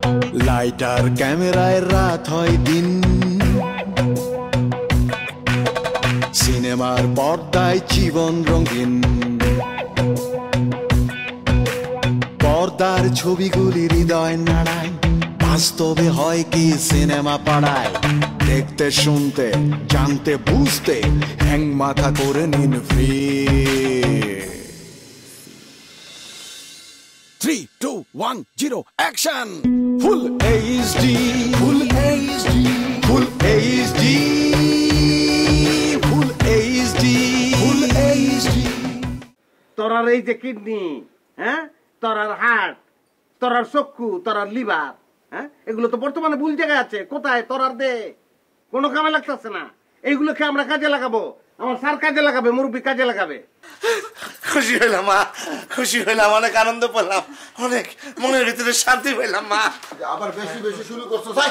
Lighter ক্যামেরায় রাত হয় দিন, সিনেমার পর্দায় জীবন রঙিন। পর্দার ছবিগুলি হৃদয় নাড়ায়, বাস্তবে হয় কি সিনেমা পাড়ায়। দেখতে শুনতে জানতে বুঝতে হ্যাং মাথা করে নিন free. 3, 2, 1, 0 action. Full HD, full HD, full HD, full HD, full HD. তোরার এই যে কিডনি, হ্যাঁ, তোরার হার্ট, তোরার চক্ষু, তোরার লিভার, হ্যাঁ, এগুলো তো বর্তমানে ভুল জায়গায় আছে। কোথায় তোরার দে? কোনো কামে লাগতেছে না। এইগুলোকে আমরা কাজে লাগাবো, আমার স্যার কাজে লাগাবে, মুরব্বী কাজে লাগাবে। খুশি হইলাম মা, খুশি হইলাম, অনেক আনন্দ পেলাম, অনেক মনের ভিতরে শান্তি পেলাম মা। আবার বেশি বেশি শুরু করছো ভাই।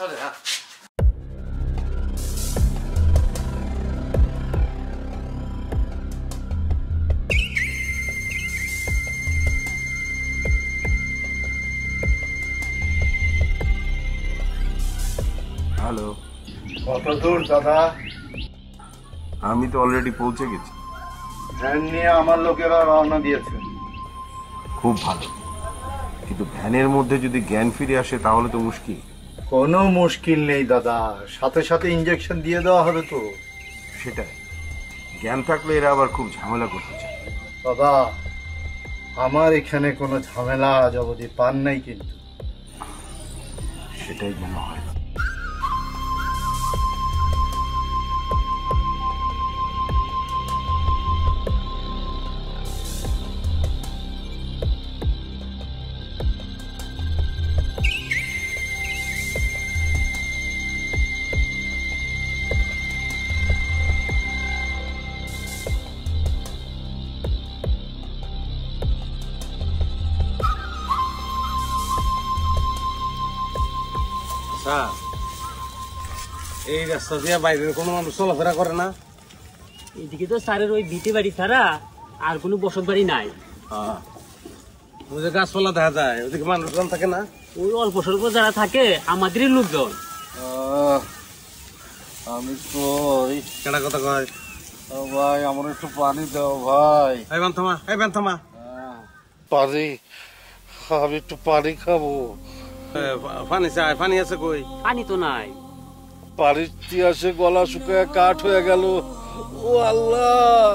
হ্যালো, কত দূর দাদা? আমি তো অলরেডি পৌঁছে গেছি। ভ্যান নিয়ে আমার লোকেরা রওনা দিয়েছে। খুব ভালো, কিন্তু ভ্যানের মধ্যে যদি জ্ঞান ফিরে আসে তাহলে তো মুশকিল। কোনো মুশকিল নেই দাদা, সাথে সাথে ইঞ্জেকশন দিয়ে দেওয়া হবে তো। সেটাই, জ্ঞান থাকলে এরা আবার খুব ঝামেলা করতে চায়। দাদা, আমার এখানে কোনো ঝামেলা আজ অবধি পান নাই, কিন্তু সেটাই যেন হয়। এই রাস্তা দিয়ে বাইরের কোনো মানুষ চলাফেরা করে না? এদিকে তো স্যারের ওই বিটে বাড়ি ছাড়া আর কোনো বসত বাড়ি নাই। ওই যে গাছপালা দেখা যায়, ওদিকে মানুষজন থাকে না? ওই অল্প স্বল্প যারা থাকে আমাদেরই লোকজন। আমি কই কেডা কথা কয়? ভাই, আমার একটু পানি দাও ভাই। এই বান্ধমা, এই বান্ধমা, পানি, আমি একটু পানি খাবো। পানি চাই, পানি আছে কই? পানি তো নাই। পানির তিয়াসে গলা শুকায় কাঠ হয়ে গেল। ও আল্লাহ,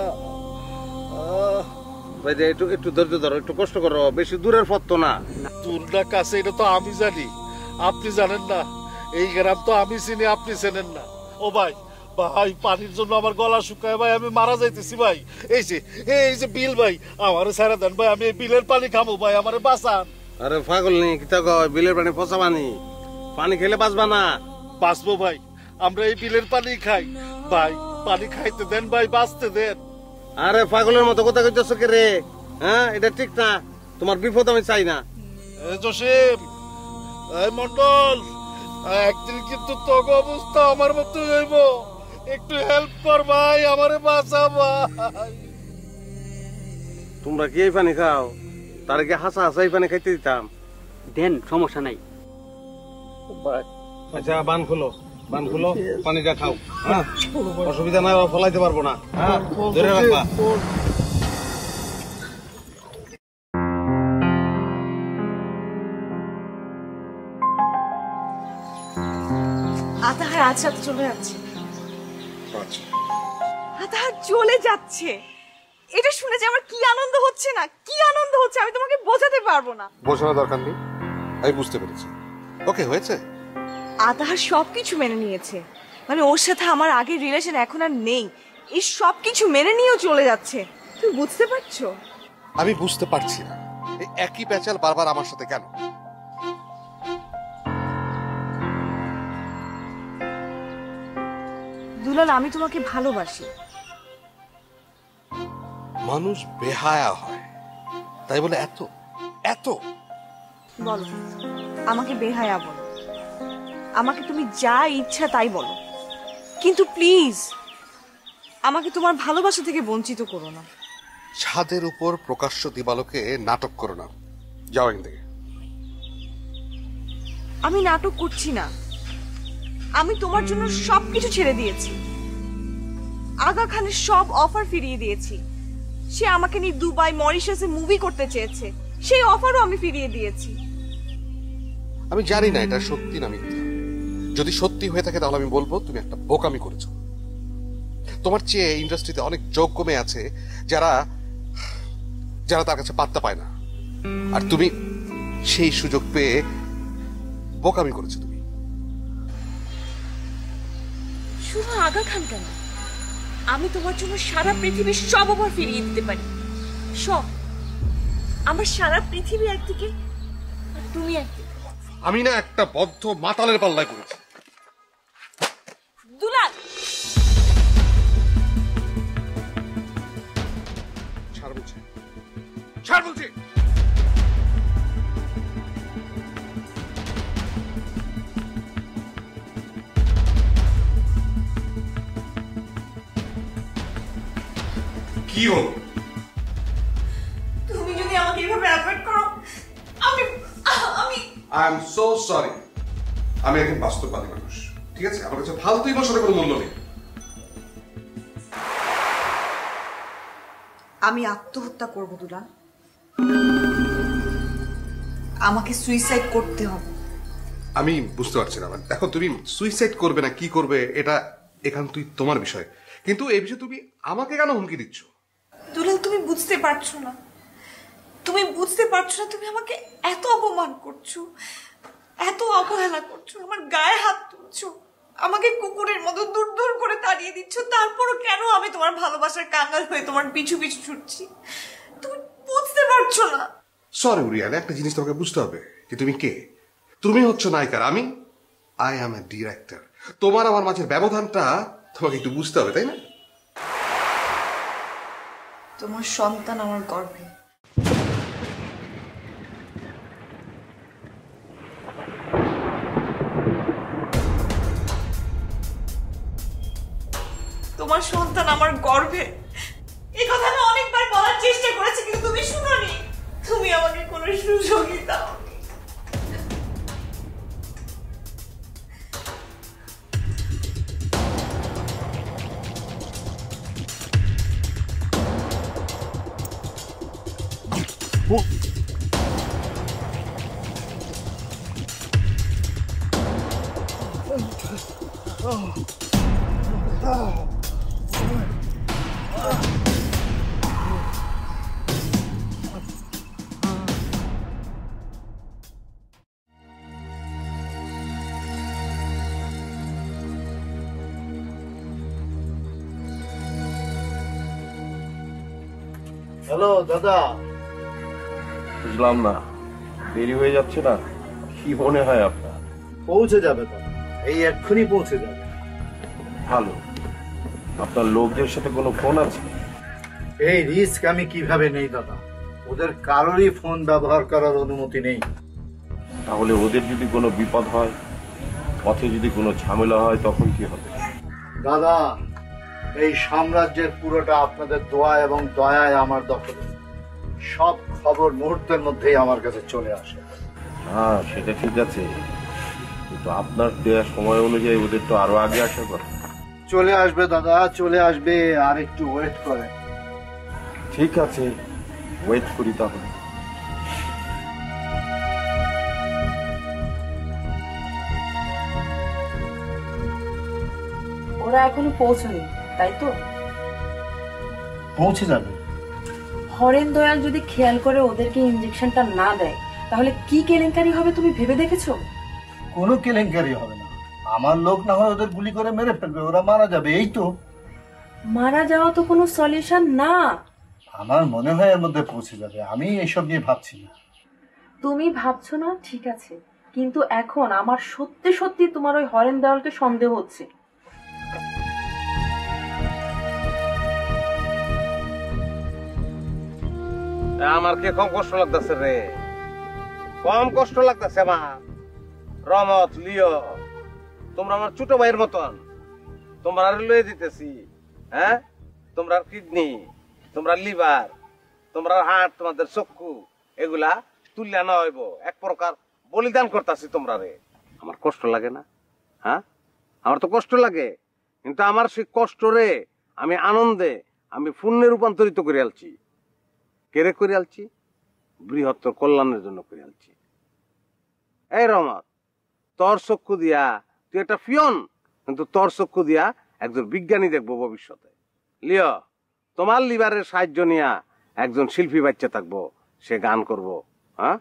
ভাই একটু একটু ধৈর্য ধরো, একটু কষ্ট করো, বেশি দূরের পথ তো না। দূর না কাছে এটা তো আমি জানি, আপনি জানেন না। এই গ্রাম তো আমি চিনি, আপনি চেনেন না। ও ভাই, ভাই পানির জন্য আমার গলা শুকায় ভাই, আমি মারা যাইতেছি ভাই। এই যে বিল ভাই, আমারে ছেড়ে দেন ভাই, আমি এই বিলের পানি খাবো ভাই, আমারে বাঁচান। আরে পাগল নেই, কিতা কয়? বিলের পানি পচা পানি, পানি খেলে বাঁচবা না। বাঁচবো ভাই, আমরা এই বিলের পানি খাই ভাই, পানি খাইতে দেন ভাই, বাঁচতে দেন। আরে পাগলের মতো কথা কইতেছ কে রে? হ্যাঁ, এটা ঠিক না, তোমার বিপদ আমি চাই না। জসিম, এই মন্ডল, একদিন কিন্তু তোর অবস্থা আমার মতো হইব, একটু হেল্প কর ভাই, আমারে বাঁচা ভাই। তোমরা কি এই পানি খাও? তার কি হাসা হাসা এই পানি খাইতে দিতাম? দেন, সমস্যা নাই। আচ্ছা, বান খুলো, বান খুলো, পানিটা খাও। হ্যাঁ, অসুবিধা নাই, ফলাইতে পারবো না। হ্যাঁ, ধরে রাখবা। আতাহার আজ রাতে চলে যাচ্ছে। আতাহার চলে যাচ্ছে, এটা শুনে যে আমার কি আনন্দ হচ্ছে না, কি আনন্দ হচ্ছে আমি তোমাকে বোঝাতে পারবো না। বোঝানোর দরকার নেই, আমি বুঝতে পেরেছি। ওকে, হয়েছে। আতাহার সবকিছু মেনে নিয়েছে, মানে ওর সাথে আমার আগের রিলেশন এখন আর নেই, এই সবকিছু মেনে নিয়েও চলে যাচ্ছে। তুমি বুঝতে পারছো? আমি বুঝতে পারছি না, এই একই প্যাচাল বারবার আমার সাথে কেন? দুলাল, আমি তোমাকে ভালোবাসি। মানুষ বেহায়া হয়, তাই বলে এত এত? বলো, আমাকে বেহায়া বলো, আমাকে তুমি যা ইচ্ছা তাই বলো, কিন্তু প্লিজ আমাকে তোমার ভালোবাসা থেকে বঞ্চিত করো না। ছাদের উপর প্রকাশ্য দিবালোকে নাটক করো না, যাও এখান থেকে। আমি নাটক করছি না, আমি তোমার জন্য সবকিছু ছেড়ে দিয়েছি। আগা খানের সব অফার ফিরিয়ে দিয়েছি। সে আমাকে নিয়ে দুবাই মরিশাসে মুভি করতে চেয়েছে, সেই অফারও আমি ফিরিয়ে দিয়েছি। আমি জানি না এটা সত্যি না মিথ্যা। যদি সত্যি হয়ে থাকে তাহলে আমি বলবো তুমি একটা বোকামি করেছো। তোমার চেয়ে ইন্ডাস্ট্রিতে অনেক যোগ্য মেয়ে আছে যারা যারা তার কাছে পাত্তা পায় না, আর তুমি সেই সুযোগ পেয়ে বোকামি করেছো। তুমি শুধু আগা খান কেন, আমি তোমার জন্য সারা পৃথিবীর সব অফার ফিরিয়ে দিতে পারি, সব। আমার সারা পৃথিবী একদিকে আর তুমি একদিকে। আমি না একটা বদ্ধ মাতালের পাল্লায় করেছি। দুলাল, ছাড় বলছি, ছাড় বলছি। কি হলো? তুমি যদি আমাকে এভাবে অ্যাভয়েড করো, আমি আই এম সো সরি। আমি একজন বাস্তববাদী মানুষ, ঠিক আছে? আমার কাছে ফালতু ইমোশনের কোনো মূল্য নেই। আমি আত্মহত্যা করব দুলাল, আমাকে সুইসাইড করতে হবে। আমি বুঝতে পারছি না। দেখো, তুমি সুইসাইড করবে না কি করবে এটা একান্তই তোমার বিষয়, কিন্তু এই বিষয়ে তুমি আমাকে কেন হুমকি দিচ্ছ? দুলাল, তুমি বুঝতে পারছো না, তুমি বুঝতে পারছো না। তুমি আমাকে এত অপমান করছো, এত অবহেলা করছো, আমার গায়ে হাত তুলছো, আমাকে কুকুরের মতো দূর দূর করে তাড়িয়ে দিচ্ছ, তারপরও কেন আমি তোমার ভালোবাসার কাঙ্গাল হয়ে তোমার পিছু পিছু ছুটছি? তুমি বুঝতে পারছো না। সরি উরিয়ান, একটা জিনিস তোমাকে বুঝতে হবে যে তুমি কে। তুমি হচ্ছে নায়িকার, আমি আই অ্যাম এ ডিরেক্টর। তোমার আমার মাঝের ব্যবধানটা তোমাকে একটু বুঝতে হবে, তাই না? তোমার সন্তান আমার গর্ভে। তোমার সন্তান আমার গর্ভে, এই কথা আমি অনেকবার বলার চেষ্টা করেছি, কিন্তু তুমি শুনোনি। তুমি আমাকে কোনো সুযোগই দাও। হ্যালো দাদা। বুঝলাম না, দেরি হয়ে যাচ্ছে না? কি মনে হয় আপনার? পৌঁছে যাবে দাদা, এই এক্ষুনি পৌঁছে যাবে। ভালো। আপনার লোকদের সাথে কোনো ফোন আছে? এই রিস্ক আমি কিভাবে নেই দাদা, ওদের কারোরই ফোন ব্যবহার করার অনুমতি নেই। তাহলে ওদের যদি কোনো বিপদ হয়, পথে যদি কোনো ঝামেলা হয়, তখন কি হবে? দাদা, এই সাম্রাজ্যের পুরোটা আপনাদের দোয়া এবং দয়ায় আমার দখলে। সব খবর মুহূর্তের মধ্যেই আমার কাছে চলে আসে। হ্যাঁ, সেটা ঠিক আছে, কিন্তু আপনার দেওয়া সময় অনুযায়ী ওদের তো আরো আগে আসার কথা। চলে আসবে দাদা, চলে আসবে, আর একটু ওয়েট করে। ঠিক আছে, ওয়েট করি তাহলে। ওরা এখনো পৌঁছনি, তাই তো? পৌঁছে যাবে। হরেন দয়াল যদি খেয়াল করে ওদেরকে ইনজেকশনটা না দেয়, তাহলে কি কেলেঙ্কারি হবে তুমি ভেবে দেখেছো? কোনো কেলেঙ্কারি হবে না, আমার লোক না হয় ওদের গুলি করে মেরে ফেলবে, ওরা মারা যাবে, এই তো। মারা যাওয়া তো কোনো সলিউশন না। আমার মনে হয় এর মধ্যে পৌঁছে যাবে, আমি এইসব নিয়ে ভাবছি না। তুমি ভাবছো না, ঠিক আছে, কিন্তু এখন আমার সত্যি সত্যি তোমার ওই হরেন দয়ালকে সন্দেহ হচ্ছে। আমার কি কম কষ্ট লাগতেছে রে? কম কষ্ট লাগতেছে আমার। রমত, লিও, তোমরা আমার ছোট ভাইয়ের মতন, তোমরা লয়ে দিতেছি। হ্যাঁ, তোমরা কিডনি, তোমরা লিভার, তোমরা হার্ট, তোমাদের চক্ষু, এগুলা তুলিয়া না হইব, এক প্রকার বলিদান করতেছি তোমরা রে। আমার কষ্ট লাগে না? হ্যাঁ, আমার তো কষ্ট লাগে, কিন্তু আমার সেই কষ্ট রে আমি আনন্দে, আমি পুণ্যে রূপান্তরিত করে আলছি। কেরে করে আলছি? বৃহত্তর কল্যাণের জন্য করে আলছি। এই রহমত, তোর চক্ষু দিয়া তুই একটা ফিয়ন, কিন্তু তোর চক্ষু দিয়া একজন বিজ্ঞানী দেখবো ভবিষ্যতে। লিও, তোমার লিভারের সাহায্য নিয়া একজন শিল্পী বাচ্চা থাকবো, সে গান করবো। হ্যাঁ,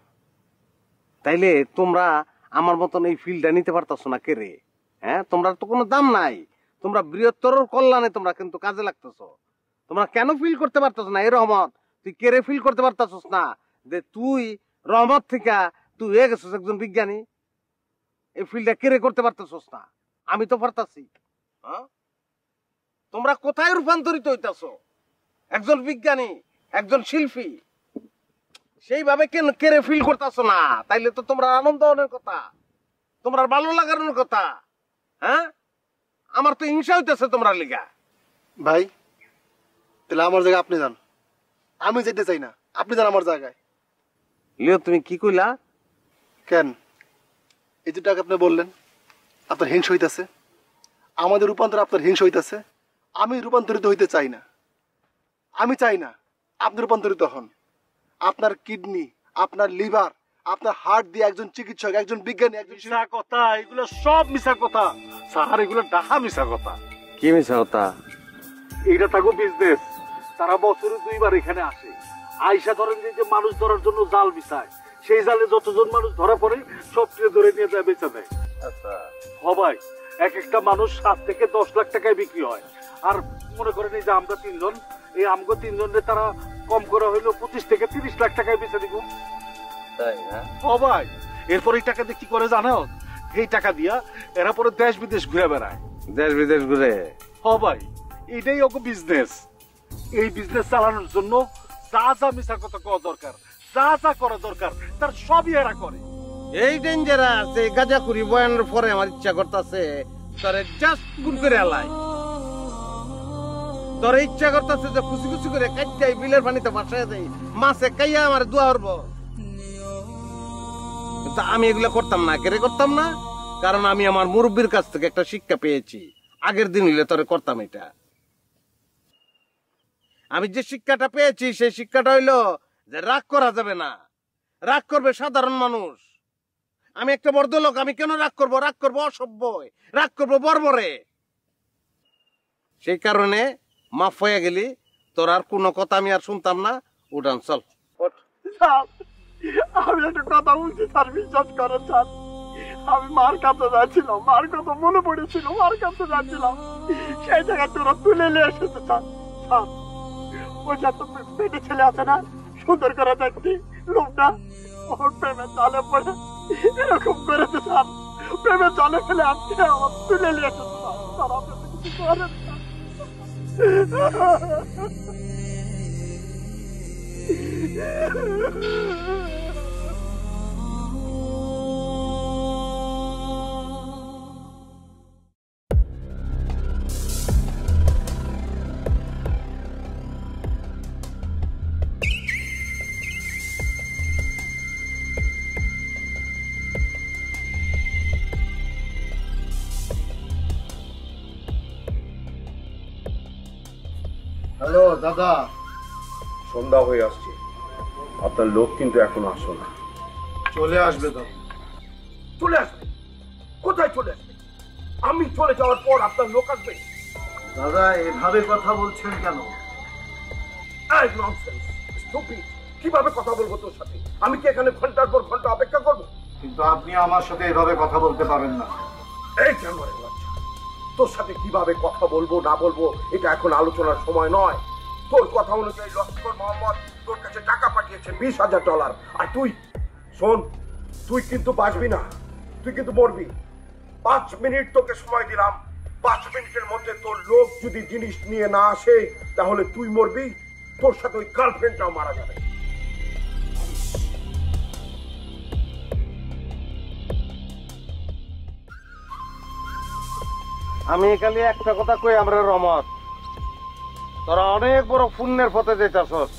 তাইলে তোমরা আমার মতন এই ফিল্ডটা নিতে পারতাছো না কে রে? হ্যাঁ, তোমরা তো কোনো দাম নাই, তোমরা বৃহত্তর কল্যাণে তোমরা কিন্তু কাজে লাগতেছো। তোমরা কেন ফিল করতে পারতেছ না? এই রহমত, তুই কেড়ে ফিল করতে পারতেছস না যে তুই রহমত থেকে তুই হয়ে গেছিস একজন বিজ্ঞানী? এই ফিল্ডটা কেড়ে করতে পারতেছস না, আমি তো পারতাছি। হ্যাঁ, তোমরা কোথায় রূপান্তরিত হইতাছো? একজন বিজ্ঞানী, একজন শিল্পী, সেইভাবে কেন কেড়ে ফিল করতেছো না? তাইলে তো তোমরা আনন্দ হওয়ার কথা, তোমরা ভালো লাগানোর কথা। হ্যাঁ, আমার তো হিংসা হইতেছে তোমরা লিগা। ভাই, তাহলে আমার জায়গায় আপনি যান, আমি যেতে চাই না, আপনি যান আমার জায়গায়। লিও, তুমি কি কইলা? কেন এই যে টাকা আপনি বললেন আপনার হিংসা হইতেছে, আমাদের রূপান্তর আপনার হিংসা হইতেছে। আমি রূপান্তরিত হইতে চাই না, আমি চাই না আপনি রূপান্তরিত হন। আপনার কিডনি, আপনার লিভার, আপনার হার্ট দিয়ে একজন চিকিৎসক, একজন বিজ্ঞানী, একজন মিশা কথা, এগুলো সব মিশা কথা স্যার, এগুলো ডাহা মিশা কথা। কি মিশা কথা? এইটা থাকো বিজনেস। তারা বছরে 2 বার এখানে আসে, আইসা ধরেন যে মানুষ ধরার জন্য জাল বিছায়, সেই জালে যতজন মানুষ ধরা পড়ে সবটিকে ধরে নিয়ে যায় বেচা দেয়। আচ্ছা, সবাই এক একটা মানুষ 7 থেকে 10 লাখ টাকায় বিক্রি হয়। আর মনে করেন এই যে আমরা 3 জন, এই আমগো 3 জনের তারা কম করে হইলো 25 থেকে 30 লাখ টাকায় বেচে দিব। তাই না? সবাই এরপর এই টাকা দিয়ে কি করে জানো? এই টাকা দিয়া এরা পরে দেশ বিদেশ ঘুরে বেড়ায়। দেশ বিদেশ ঘুরে? সবাই, এটাই ওকে বিজনেস। এই বিজনেস চালানোর জন্য যা যা মিশা কথা করা দরকার, যা যা করা দরকার, তার সবই এরা করে। এই ডেঞ্জারাস এই গাঁজাখুরি বয়ানের পরে আমার ইচ্ছা করতেছে তোরে জাস্ট গুল করে আলাই। তোর ইচ্ছা করতেছে যে খুশি খুশি করে কাইটাই বিলের পানিতে ভাসায় দেই, মাছে কাইয়া আমার দোয়া করবো। কিন্তু আমি এগুলো করতাম না। কেন করতাম না? কারণ আমি আমার মুরব্বীর কাছ থেকে একটা শিক্ষা পেয়েছি। আগের দিন হইলে তোরে করতাম এটা। আমি যে শিক্ষাটা পেয়েছি সেই শিক্ষাটা হইলো যে রাগ করা যাবে না, রাগ করবে সাধারণ মানুষ। আমি একটা ভদ্রলোক, আমি কেন রাগ করবো? রাগ করবো অসভ্য, রাগ করবো বর্বরে। সেই কারণে মাফ হয়ে গেলি, তোর আর কোনো কথা আমি আর শুনতাম না। উঠান, চল। আমি একটা কথা বলছি স্যার, বিশ্বাস করেন স্যার, আমি মার কাছে যাচ্ছিলাম, মার কথা মনে পড়েছিল, মার কাছে যাচ্ছিলাম, সেই জায়গায় তোরা তুলে নিয়ে এসেছে স্যার। স্যার, ওই যে পেটে ছেলে আছে না, সুন্দর করে দেখছি লোকটা, ওর প্রেমের জালে পড়ে এরকম করেছে স্যার। প্রেমের জালে ফেলে আজকে আমার তুলে নিয়ে এসেছে স্যার। আপনি কিছু করেন হ্যালো দাদা, সন্ধ্যা হয়ে আসছে, আপনার লোক কিন্তু এখনো আসো না। চলে আসবে তো। চলে আসবে? কোথায় চলে আসবে? আমি চলে যাওয়ার পর আপনার লোক আসবে? দাদা এভাবে কথা বলছেন কেন? কিভাবে কথা বলবো তোর সাথে? আমি কি এখানে ঘন্টার পর ঘন্টা অপেক্ষা করবো? কিন্তু আপনি আমার সাথে এভাবে কথা বলতে পারেন না। এই জানোয়ারের বাচ্চা, তোর সাথে কিভাবে কথা বলবো না বলবো এটা এখন আলোচনার সময় নয়। তোর কথা অনুযায়ী লস্কর মোহাম্মদ তোর কাছে টাকা পাঠিয়েছে $20,000। আর তুই শোন, তুই কিন্তু বাঁচবি না, তুই কিন্তু মরবি। 5 মিনিট তোকে সময় দিলাম, 5 মিনিটের মধ্যে তোর লোক যদি জিনিস নিয়ে না আসে তাহলে তুই মরবি, তোর সাথে ওই গার্লফ্রেন্ডটাও মারা যাবে। আমি খালি একটা কথা কই, আমরা রহমত, তোরা অনেক বড় পুণ্যের পথে যেতেছস।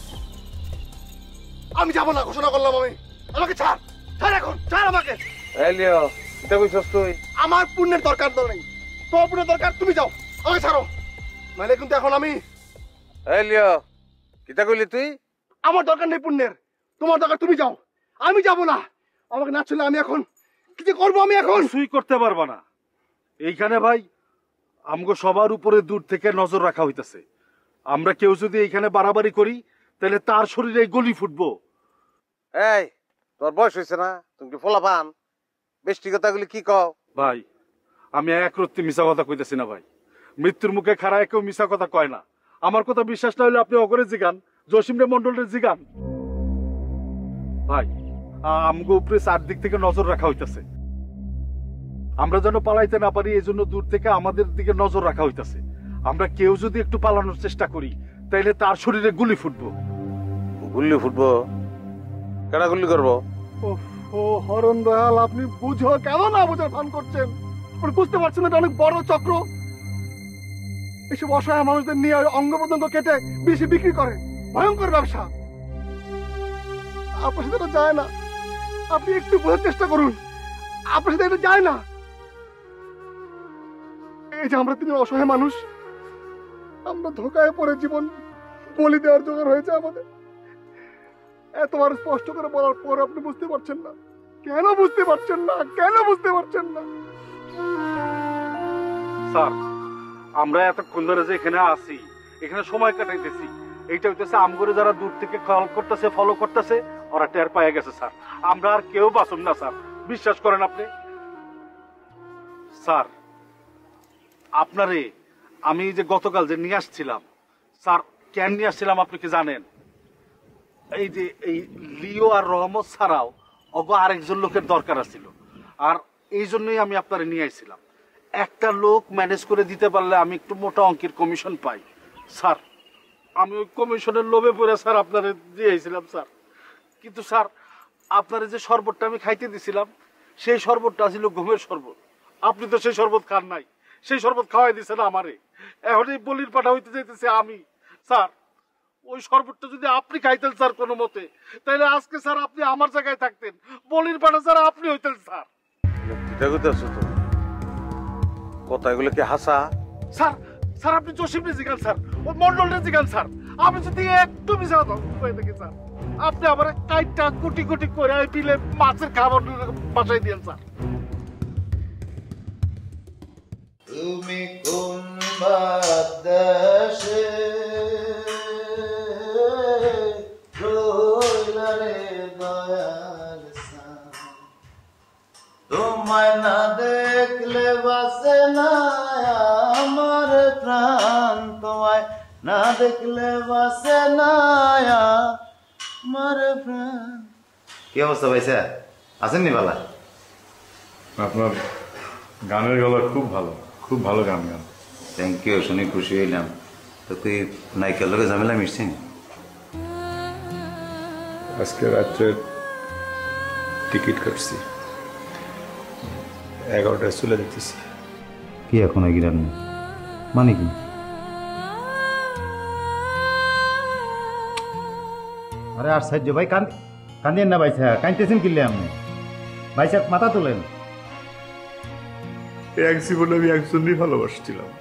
আমি যাবো না, ঘোষণা করলাম আমি। আমাকে ছাড়, ছাড় এখন, ছাড় আমাকে। এলিও, কিতা কইছস তুই? আমার পুণ্যের দরকার নেই, তোর পুণ্যের দরকার, তুমি যাও, আমাকে ছাড়ো, নাহলে কিন্তু এখন আমি। এই লিও, কিতা কইলি তুই? আমার দরকার নেই পুণ্যের, তোমার দরকার, তুমি যাও, আমি যাব না। আমাকে না চলে আমি এখন কি যে করবো? আমি এখন কিছুই করতে পারবা না। এইখানে ভাই আমগো সবার উপরে দূর থেকে নজর রাখা হইতাছে। আমরা কেউ যদি এইখানে বাড়াবাড়ি করি তাহলে তার শরীরে গলি ফুটবো। এই তোর বয়স হয়েছে না, তুমি কি ফোলা পান? বেশি কথাগুলি কি কও? ভাই আমি এক রত্তি মিশা কথা কইতেছি না ভাই। মৃত্যুর মুখে খাড়ায় কেউ মিশা কথা কয় না। আমার কথা বিশ্বাস না হলে আপনি অগরে জিগান, জসিমরে মন্ডলের জিগান। ভাই আমগো উপরে চারদিক থেকে নজর রাখা হইতাছে। আমরা যেন পালাইতে না পারি এই জন্য দূর থেকে আমাদের দিকে নজর রাখা হইতাছে। আমরা কেউ যদি একটু পালানোর চেষ্টা করি তাইলে তার শরীরে গুলি ফুটবো। গুলি ফুটবো? কেডা গুলি করবো? ও হরণ দয়াল, আপনি বুঝো কেন না বুঝার ভান করছেন? আপনি বুঝতে পারছেন এটা অনেক বড় চক্র। এসব অসহায় মানুষদের নিয়ে অঙ্গ পর্যন্ত কেটে বেশি বিক্রি করে, ভয়ঙ্কর ব্যবসা। আপনার সাথে এটা যায় না, আপনি একটু বোঝার চেষ্টা করুন, আপনার সাথে এটা যায় না। এই যে আমরা তিন অসহায় মানুষ, আমরা ধোকায় পড়ে জীবন বলি দেওয়ার জোগাড় হয়েছে আমাদের। এতবার স্পষ্ট করে বলার পর আপনি বুঝতে পারছেন না। কেন বুঝতে পারছেন না? কেন বুঝতে পারছেন না? স্যার আমরা এতক্ষণ ধরে যে এখানে আছি, এখানে সময় কাটাইতেছি, এইটা হইতেছে আমগরে যারা দূর থেকে কল করতেছে, ফলো করতেছে, ওরা টের পায়ে গেছে স্যার। আমরা আর কেউ বাঁচুন না স্যার, বিশ্বাস করেন আপনি। স্যার আপনারে আমি যে গতকাল যে নিয়ে আসছিলাম স্যার, কেন নিয়ে আসছিলাম আপনি কি জানেন? এই যে এই লিও আর রহমত ছাড়াও অগো আরেকজন লোকের দরকার ছিল, আর এই জন্যই আমি আপনারে নিয়ে আসছিলাম। একটা লোক ম্যানেজ করে দিতে পারলে আমি একটু মোটা অঙ্কের কমিশন পাই স্যার। আমি ওই কমিশনের লোভে পড়ে স্যার আপনারে দিয়েছিলাম স্যার। কিন্তু স্যার আপনারে যে শরবতটা আমি খাইতে দিছিলাম, সেই শরবতটা ছিল ঘুমের শরবত। আপনি তো সেই শরবত খান নাই, সেই শরবত খাওয়াই দিয়েছেন আমারে। এখন এই বলির পাঠা হইতে যাইতেছে আমি। স্যার ওই শরবতটা যদি আপনি খাইতেন স্যার কোনো মতে, তাহলে আজকে স্যার আপনি আমার জায়গায় থাকতেন, বলির পাঠা স্যার আপনি হইতেন স্যার। কথাগুলো কি হাসা? স্যার স্যার আপনি জসিমরে জিগান স্যার, ও মন্ডলরে জিগান স্যার। আমি যদি একটু মিশা হয়ে থাকি স্যার, আপনি আবার কাইটটা কুটি কুটি করে পিলে মাছের খাবার বাসায় দিয়েন স্যার। তুমি কোন দেশে তোমায় না দেখলে বাসে না আমার প্রাণ, তোমায় না দেখলে বাসে না আমার প্রাণ। কি অবস্থা ভাইসা, আছেন নি বালা? আপনার গানের গলা খুব ভালো, খুব ভালো গান গান। থ্যাংক ইউ, শুনে খুশি হইলাম। তো তুই নায়িকার লোকে ঝামেলা মিশছেন? আজকে রাত্রে টিকিট কাটছি, 11টায় চলে যেতেছি। কি এখন এগিরান মানে কি? আরে আর সাহায্য ভাই, কান্দিয়েন না ভাইসা, কাঁদতেছেন কিনলে আপনি? ভাইসা মাথা তোলেন। এক জীবনে আমি একজনই ভালোবাসছিলাম,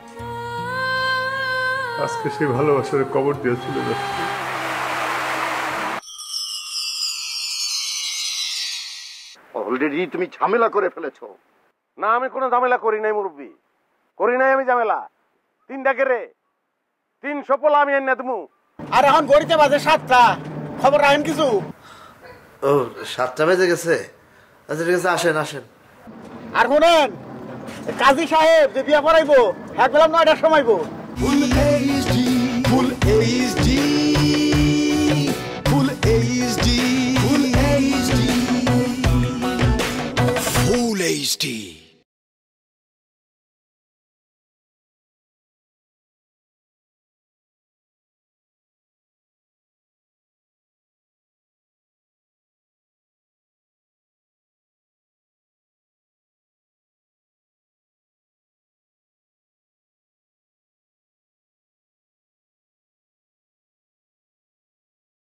আজকে সেই ভালোবাসার কবর দিয়ে চলে যাচ্ছে। অলরেডি তুমি ঝামেলা করে ফেলেছো। না আমি কোনো ঝামেলা করি নাই মুরব্বী, করি নাই আমি ঝামেলা। 3টা রে 300 পোলা আমি এনে দেবো। আর এখন গড়িতে বাজে 7টা, খবর রাখেন কিছু? ও 7টা বেজে গেছে, আচ্ছা ঠিক আছে, আসেন আসেন। আর শুনেন, কাজী সাহেব যে বিয়া পড়াইবো এক বেলা 9টার সময় গো। Full HD, full HD, full HD, full HD, full HD.